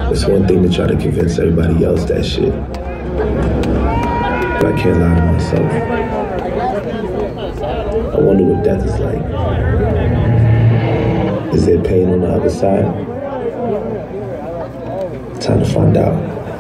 It's one thing to try to convince everybody else that shit, but I can't lie to myself. I wonder what death is like. Is there pain on the other side? Time to find out.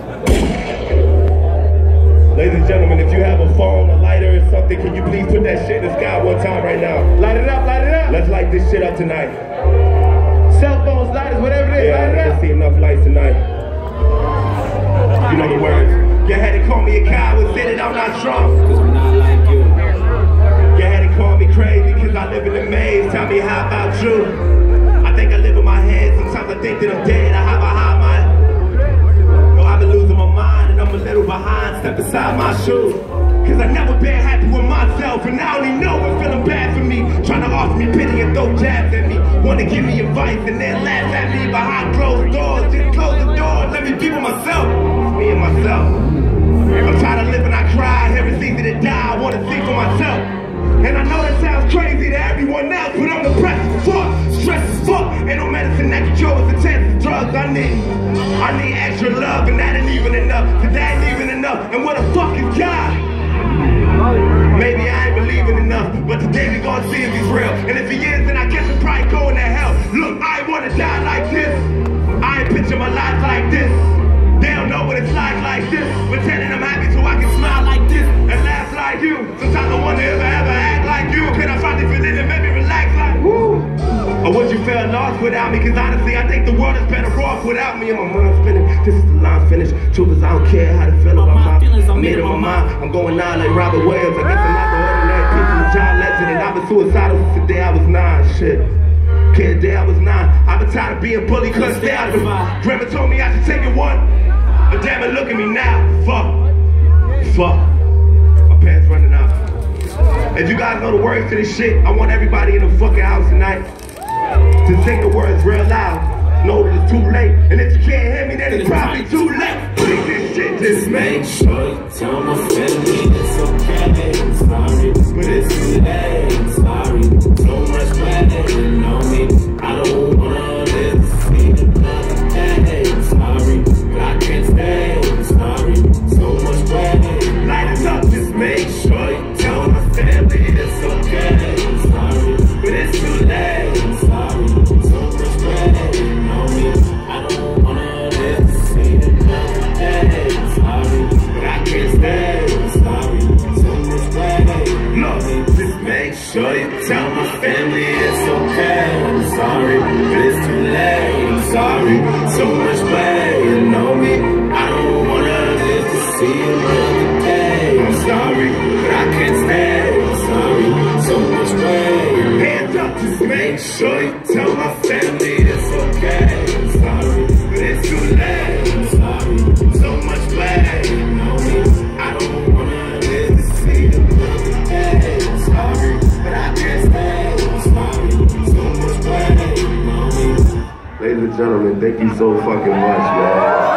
Ladies and gentlemen, if you have a phone, a lighter, or something, can you please put that shit in the sky one time right now? Light it up, light it up. Let's light this shit up tonight. Cell phones, lighters, whatever it is, light it up. I see enough lights tonight. You know the words. You had to call me a coward, said that I'm not strong. Cause I'm not like you. You had to call me crazy, cause I live in the maze. Tell me how about you? I think I live in my head. Sometimes I think that I'm dead. I hide behind my... Yo, I've been losing my mind and I'm a little behind. Step inside my shoes. Cause I never been happy with myself. And I only know it's feeling bad for me. Trying to offer me pity and throw jabs at me. Wanna give me advice and then laugh at me behind closed doors. Just close the door and let me be with myself. Me and myself. I'm tired of living, I cry. Every season to die, I wanna see for myself. And I know that sounds crazy to everyone else, but I'm depressed as fuck, stressed as fuck. Ain't no medicine that can cure us, the chance of drugs I need extra love, and that ain't even enough. Cause that ain't even enough. And what the fuck is God? Maybe I ain't believing enough, but today we gonna see if he's real. And if he is, then I guess I'm probably going to hell. Look, I ain't wanna die like this. I ain't picture my life like this. They don't know what it's like this. Pretending I'm happy so I can smile like this and laugh like you. Sometimes I wonder if I ever act like you. Can I finally feel it and maybe relax like woo? Or would you feel lost without me? Cause honestly, I think the world is better off without me. And my mind's spinning. This is the line finish. Truth is I don't care how to feel about my feelings. I'm made up my mind. I'm going out like Robert Williams. I guess I'm not the ordinary kid from John Legend. And I've been suicidal since the day I was 9. Shit. Kid, the day I was 9. I've been tired of being bullied cause they out of it. Grandma told me I should take it one. But damn it, look at me now. Fuck. My pants running out. If you guys know the words to this shit, I want everybody in the fucking house tonight to sing the words real loud. Know that it's too late. And if you can't hear me, then it's probably too late. Please this shit just make sure you tell my family it's okay. I'm sorry, but it's too late. I'm sorry. So much better you know me. I don't wanna live to see another day. I'm sorry. I can't stay, I'm sorry, so much better. Light it up, just make sure you tell my family it's okay. I'm sorry, but it's too late. I'm sorry, so much better. You know me, I don't wanna live to see another day. I'm sorry, but I can't stay. I'm sorry, so much better. Look, just make sure you tell my family it's okay. I'm sorry, but it's too late. I'm sorry, so much better. You know me, I don't wanna live to see another day. I'm sorry, but I can't stay. I'm sorry, so much better. Hands up, just make sure you tell my family it's okay. I'm sorry, but it's too late. I'm sorry, so much better. You know me, I don't wanna live to see another day. I'm sorry, but I can't stay. I'm sorry, so much better. You know me. Ladies and gentlemen, thank you so fucking much, man.